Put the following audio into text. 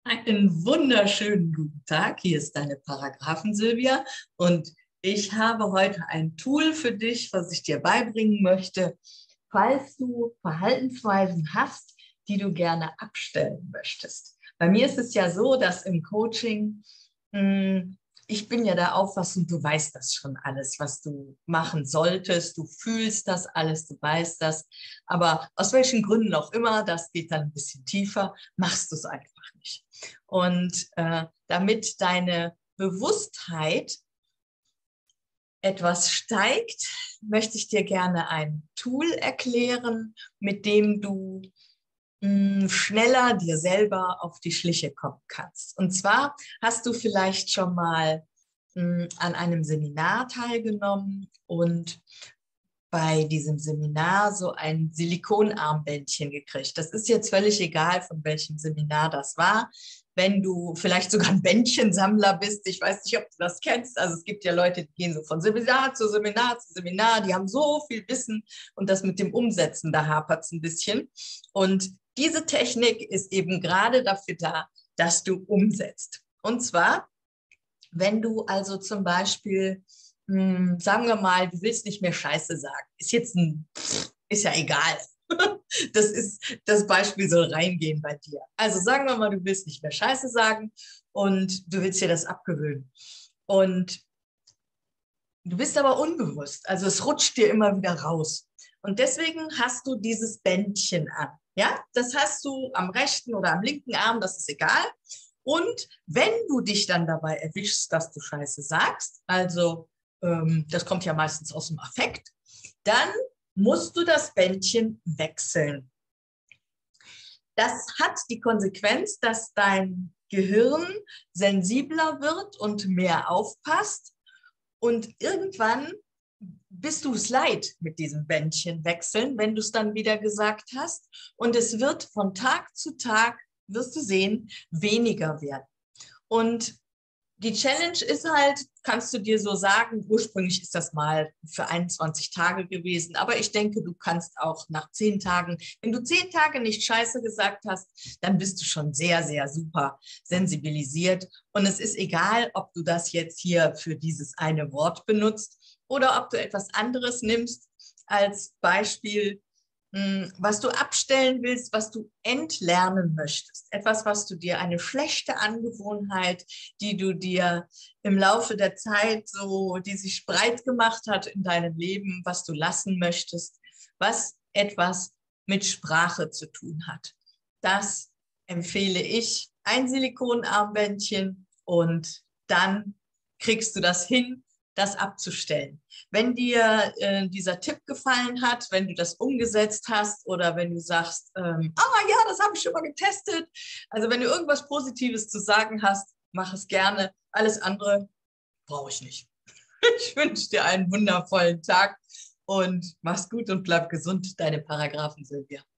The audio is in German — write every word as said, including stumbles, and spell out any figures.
Einen wunderschönen guten Tag. Hier ist deine Paragraphen Silvia und ich habe heute ein Tool für dich, was ich dir beibringen möchte, falls du Verhaltensweisen hast, die du gerne abstellen möchtest. Bei mir ist es ja so, dass im Coaching, mh, ich bin ja der Auffassung, du weißt das schon alles, was du machen solltest. Du fühlst das alles, du weißt das. Aber aus welchen Gründen auch immer, das geht dann ein bisschen tiefer, machst du es einfach nicht. Und äh, damit deine Bewusstheit etwas steigt, möchte ich dir gerne ein Tool erklären, mit dem du mh, schneller dir selber auf die Schliche kommen kannst. Und zwar hast du vielleicht schon mal mh, an einem Seminar teilgenommen und bei diesem Seminar so ein Silikonarmbändchen gekriegt. Das ist jetzt völlig egal, von welchem Seminar das war. Wenn du vielleicht sogar ein Bändchensammler bist, ich weiß nicht, ob du das kennst, also es gibt ja Leute, die gehen so von Seminar zu Seminar zu Seminar, die haben so viel Wissen und das mit dem Umsetzen, da hapert es ein bisschen. Und diese Technik ist eben gerade dafür da, dass du umsetzt. Und zwar, wenn du also zum Beispiel hm, sagen wir mal, du willst nicht mehr Scheiße sagen. Ist jetzt ein, ist ja egal. Das ist, das Beispiel soll reingehen bei dir. Also sagen wir mal, du willst nicht mehr Scheiße sagen und du willst dir das abgewöhnen. Und du bist aber unbewusst. Also es rutscht dir immer wieder raus. Und deswegen hast du dieses Bändchen an. Ja, das hast du am rechten oder am linken Arm, das ist egal. Und wenn du dich dann dabei erwischst, dass du Scheiße sagst, also ähm, das kommt ja meistens aus dem Affekt, dann musst du das Bändchen wechseln. Das hat die Konsequenz, dass dein Gehirn sensibler wird und mehr aufpasst. Und irgendwann bist du es leid mit diesem Bändchen wechseln, wenn du es dann wieder gesagt hast. Und es wird von Tag zu Tag, wirst du sehen, weniger werden. Und die Challenge ist halt, kannst du dir so sagen, ursprünglich ist das mal für einundzwanzig Tage gewesen, aber ich denke, du kannst auch nach zehn Tagen, wenn du zehn Tage nicht Scheiße gesagt hast, dann bist du schon sehr, sehr super sensibilisiert. Und es ist egal, ob du das jetzt hier für dieses eine Wort benutzt oder ob du etwas anderes nimmst als Beispiel, was du abstellen willst, was du entlernen möchtest. Etwas, was du dir, eine schlechte Angewohnheit, die du dir im Laufe der Zeit so, die sich breit gemacht hat in deinem Leben, was du lassen möchtest, was etwas mit Sprache zu tun hat. Das empfehle ich, ein Silikonarmbändchen, und dann kriegst du das hin, das abzustellen. Wenn dir äh, dieser Tipp gefallen hat, wenn du das umgesetzt hast oder wenn du sagst, ähm, ah ja, das habe ich schon mal getestet. Also wenn du irgendwas Positives zu sagen hast, mach es gerne. Alles andere brauche ich nicht. Ich wünsche dir einen wundervollen Tag und mach's gut und bleib gesund. Deine Paragraphen Silvia.